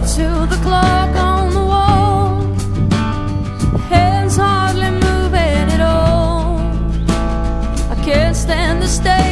to the clock on the wall, hands hardly moving at all. I can't stand to stay